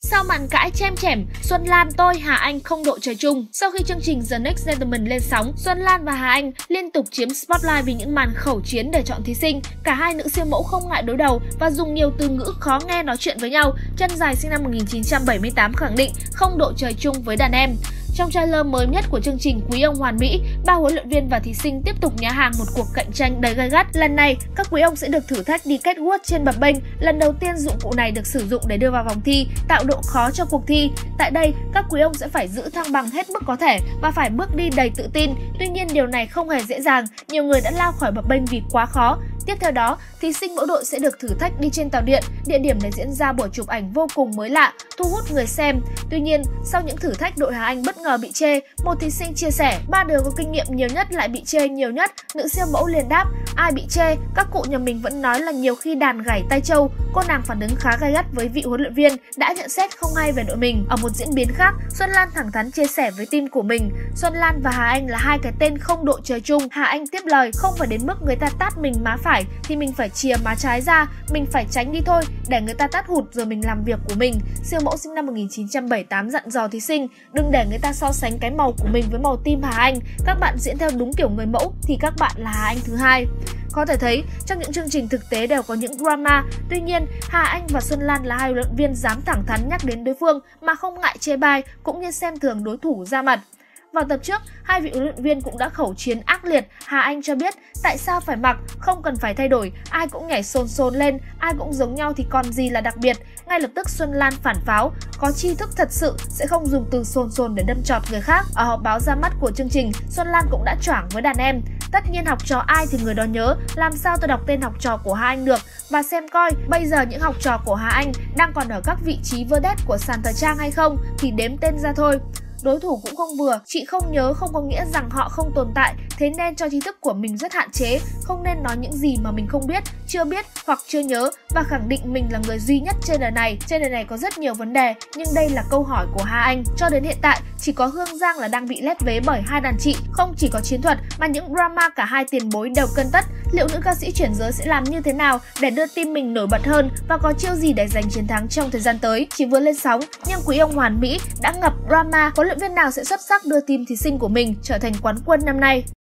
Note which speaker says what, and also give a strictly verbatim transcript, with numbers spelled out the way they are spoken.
Speaker 1: Sau màn cãi chém chẻm, Xuân Lan tôi Hà Anh không độ trời chung. Sau khi chương trình The Next Gentleman lên sóng, Xuân Lan và Hà Anh liên tục chiếm spotlight vì những màn khẩu chiến để chọn thí sinh. Cả hai nữ siêu mẫu không ngại đối đầu và dùng nhiều từ ngữ khó nghe nói chuyện với nhau. Chân dài sinh năm một nghìn chín trăm bảy mươi tám khẳng định không độ trời chung với đàn em. Trong trailer mới nhất của chương trình Quý ông Hoàn Mỹ, ba huấn luyện viên và thí sinh tiếp tục nhá hàng một cuộc cạnh tranh đầy gay gắt. Lần này, các quý ông sẽ được thử thách đi catwalk trên bập bênh. Lần đầu tiên dụng cụ này được sử dụng để đưa vào vòng thi, tạo độ khó cho cuộc thi. Tại đây, các quý ông sẽ phải giữ thăng bằng hết mức có thể và phải bước đi đầy tự tin. Tuy nhiên, điều này không hề dễ dàng. Nhiều người đã lao khỏi bập bênh vì quá khó. Tiếp theo đó, thí sinh mỗi đội sẽ được thử thách đi trên tàu điện, địa điểm để diễn ra buổi chụp ảnh vô cùng mới lạ, thu hút người xem. Tuy nhiên, sau những thử thách, đội Hà Anh bất ngờ bị chê. Một thí sinh chia sẻ, ba đứa có kinh nghiệm nhiều nhất lại bị chê nhiều nhất. Nữ siêu mẫu liền đáp, ai bị chê? Các cụ nhà mình vẫn nói là nhiều khi đàn gảy tay trâu. Cô nàng phản ứng khá gay gắt với vị huấn luyện viên đã nhận xét không hay về đội mình. Ở một diễn biến khác, Xuân Lan thẳng thắn chia sẻ với team của mình, Xuân Lan và Hà Anh là hai cái tên không độ trời chung. Hà Anh tiếp lời, không phải đến mức người ta tát mình má phải thì mình phải chìa má trái ra, mình phải tránh đi thôi, để người ta tát hụt rồi mình làm việc của mình. Siêu mẫu sinh năm một nghìn chín trăm bảy mươi tám dặn dò thí sinh, đừng để người ta so sánh cái màu của mình với màu team Hà Anh. Các bạn diễn theo đúng kiểu người mẫu thì các bạn là Hà Anh thứ hai. Có thể thấy, trong những chương trình thực tế đều có những drama. Tuy nhiên, Hà Anh và Xuân Lan là hai huấn luyện viên dám thẳng thắn nhắc đến đối phương mà không ngại chê bai cũng như xem thường đối thủ ra mặt. Vào tập trước, hai vị huấn luyện viên cũng đã khẩu chiến ác liệt. Hà Anh cho biết tại sao phải mặc, không cần phải thay đổi, ai cũng nhảy xôn xôn lên, ai cũng giống nhau thì còn gì là đặc biệt. Ngay lập tức Xuân Lan phản pháo, có tri thức thật sự sẽ không dùng từ xôn xôn để đâm chọt người khác. Ở họp báo ra mắt của chương trình, Xuân Lan cũng đã choảng với đàn em. Tất nhiên học trò ai thì người đó nhớ, làm sao tôi đọc tên học trò của Hà Anh được. Và xem coi, bây giờ những học trò của Hà Anh đang còn ở các vị trí vedette của sàn thời trang hay không thì đếm tên ra thôi. Đối thủ cũng không vừa, chị không nhớ không có nghĩa rằng họ không tồn tại, thế nên cho tri thức của mình rất hạn chế, không nên nói những gì mà mình không biết, chưa biết hoặc chưa nhớ và khẳng định mình là người duy nhất trên đời này. Trên đời này có rất nhiều vấn đề, nhưng đây là câu hỏi của Hà Anh. Cho đến hiện tại, chỉ có Hương Giang là đang bị lép vế bởi hai đàn chị, không chỉ có chiến thuật mà những drama cả hai tiền bối đều cân tất. Liệu nữ ca sĩ chuyển giới sẽ làm như thế nào để đưa team mình nổi bật hơn và có chiêu gì để giành chiến thắng trong thời gian tới? Chỉ vừa lên sóng, nhưng Quý ông Hoàn Mỹ đã ngập drama. Huấn luyện viên nào sẽ xuất sắc đưa team thí sinh của mình trở thành quán quân năm nay?